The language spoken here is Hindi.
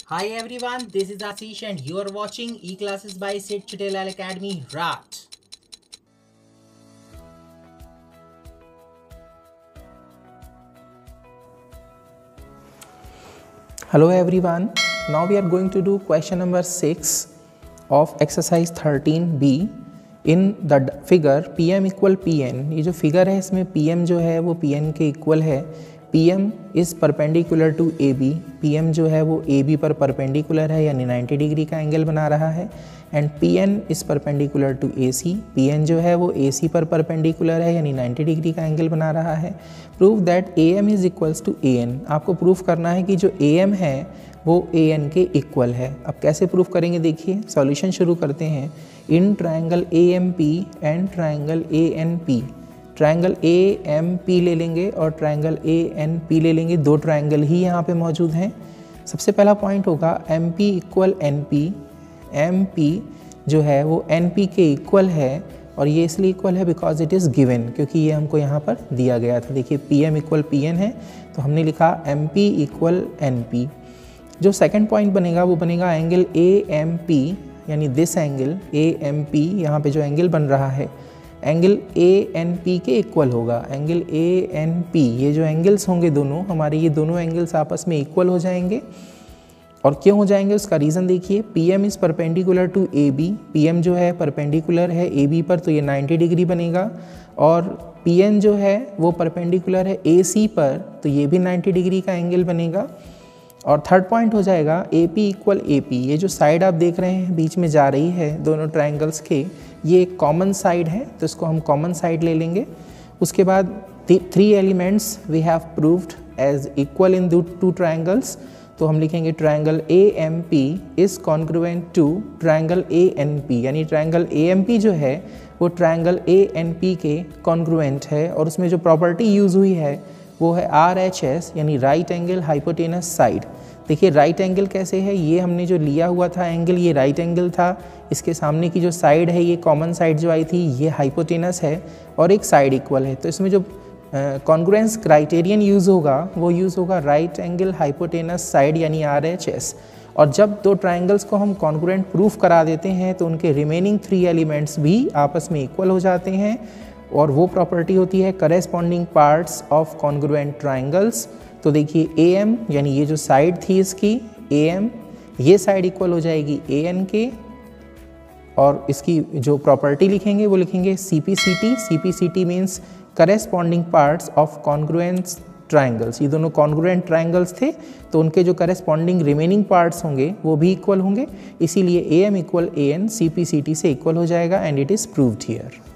Hi everyone, this is Ashish and you are watching E-Classes by Sid Chittelal Academy, Raj. Hello everyone, now we are going to do question number 6 of exercise 13B. In the figure PM equal PN, ये जो फिगर है इसमें PM जो है वो PN के इक्वल है. PM is perpendicular to AB. PM जो है वो AB पर परपेंडिकुलर है यानी 90 डिग्री का एंगल बना रहा है. And PN is perpendicular to AC. PN जो है वो AC पर परपेंडिकुलर है यानी 90 डिग्री का एंगल बना रहा है. Prove that AM is equals to AN. आपको प्रूफ करना है कि जो AM है वो AN के इक्वल है. अब कैसे प्रूफ करेंगे देखिए, सॉल्यूशन शुरू करते हैं. In triangle AMP and triangle ANP, triangle AMP ले लेंगे और ट्रायंगल ANP ले लेंगे. दो ट्रायंगल ही यहाँ पे मौजूद हैं. सबसे पहला पॉइंट होगा MP इक्वल NP. MP जो है वो NP के इक्वल है और ये इसलिए इक्वल है बिकॉज इट इज़ गिवन, क्योंकि ये हमको यहाँ पर दिया गया था. देखिए PM इक्वल PN है तो हमने लिखा MP इक्वल NP. जो सेकंड पॉइंट बनेगा वो बनेगा एंगल AMP, यानी दिस एंगल AMP, यहाँ पे जो एंगल बन रहा है एंगल ANP के इक्वल होगा. एंगल ANP, ये जो एंगल्स होंगे दोनों हमारे, ये दोनों एंगल्स आपस में इक्वल हो जाएंगे. और क्यों हो जाएंगे उसका रीज़न देखिए. PM is perpendicular to AB. PM जो है परपेंडिकुलर है AB पर तो ये 90 डिग्री बनेगा. और PN जो है वो परपेंडिकुलर है AC पर तो ये भी 90 डिग्री का एंगल बनेगा. और थर्ड पॉइंट हो जाएगा AP इक्वल AP. ये जो साइड आप देख रहे हैं बीच में जा रही है दोनों ट्रायंगल्स के, ये एक कॉमन साइड है तो इसको हम कॉमन साइड ले लेंगे. उसके बाद 3 elements we have proved as equal in two triangles. तो हम लिखेंगे triangle AMP is congruent to triangle ANP, यानी ट्रायंगल AMP जो है वो ट्रायंगल ANP के कॉन्ग्रुएंट है. और उसमें जो प्रॉपर्टी यूज़ हुई है वो है RHS, यानी राइट एंगल हाइपोटेनस साइड. देखिए राइट एंगल कैसे है, ये हमने जो लिया हुआ था एंगल ये राइट एंगल था. इसके सामने की जो साइड है ये कॉमन साइड जो आई थी ये हाइपोटेनस है और एक साइड इक्वल है. तो इसमें जो कॉन्ग्रुएंस क्राइटेरियन यूज़ होगा वो यूज़ होगा राइट एंगल हाइपोटेनस साइड यानी RHS. और जब दो ट्राइंगल्स को हम कॉन्ग्रुएंट प्रूफ करा देते हैं तो उनके रिमेनिंग 3 एलिमेंट्स भी आपस में इक्वल हो जाते हैं. और वो प्रॉपर्टी होती है corresponding parts of congruent triangles. तो देखिए AM यानी ये जो साइड थी इसकी AM, ये साइड इक्वल हो जाएगी AN के. और इसकी जो प्रॉपर्टी लिखेंगे वो लिखेंगे CPCT. CPCT means corresponding parts of congruent triangles. ये दोनों कॉन्ग्रुएंट ट्राइंगल्स थे तो उनके जो करेस्पॉन्डिंग रिमेनिंग पार्ट्स होंगे वो भी इक्वल होंगे. इसीलिए AM इक्वल AN CPCT से इक्वल हो जाएगा and it is proved here.